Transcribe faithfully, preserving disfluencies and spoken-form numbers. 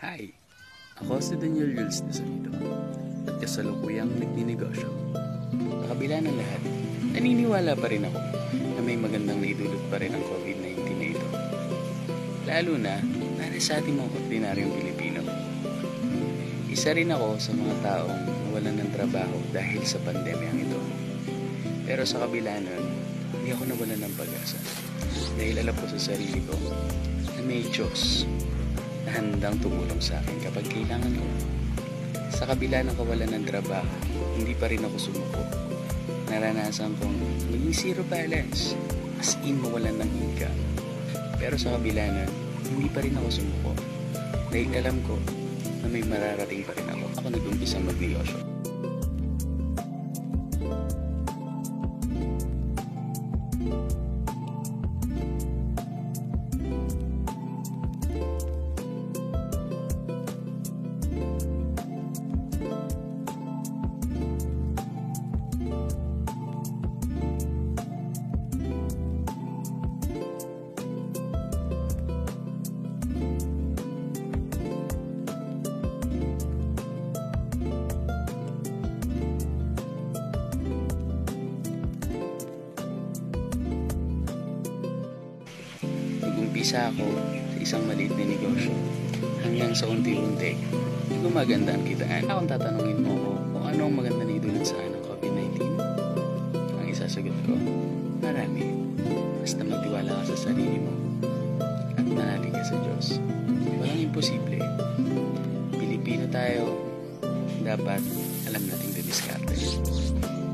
Hi! Ako si Daniel Jules de Sonido at kasalukuyang nagninegosyo. Sa kabila ng lahat, naniniwala pa rin ako na may magandang naidulot pa rin ang COVID nineteen na ito. Lalo na para sa ating mga ordinaryong Pilipino. Isa rin ako sa mga taong nawalan ng trabaho dahil sa pandemyang ito. Pero sa kabila nun, hindi ako nawalan ng pag-asa dahil alam ko sa sarili ko na may Diyos na handang tumulong sa akin kapag kailangan ko. Sa kabila ng kawalan ng trabaho, hindi pa rin ako sumuko. Naranasan kong maging zero balance, as in mawalan ng income. Pero sa kabila nun, hindi pa rin ako sumuko. Dahil alam ko na may mararating pa rin ako. Ako nag-umpisang magnegosyo. Nag-umpisa ako sa isang maliit na negosyo hanggang sa unti-unti gumaganda ang kitaan. Kung tatanungin mo ko kung ano ang maganda na idulot sa akin ng COVID nineteen, ang isasagot ko, marami. Basta magtiwala ka sa sarili mo at manalig ka sa Diyos. Walang imposible. Pilipino tayo, dapat alam nating dumiskarte.